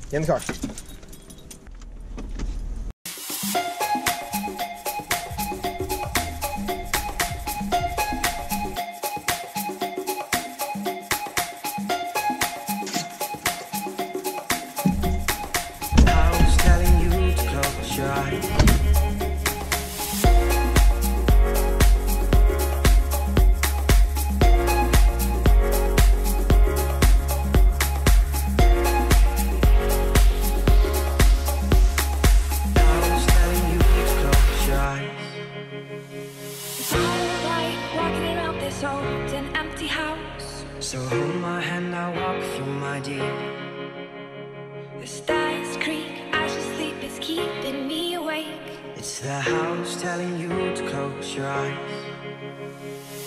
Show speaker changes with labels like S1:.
S1: in the car.
S2: So hold my hand, I'll walk with you, my dear.
S3: The stars creak, I should sleep, it's keeping me awake.
S2: It's the house telling you to close your eyes.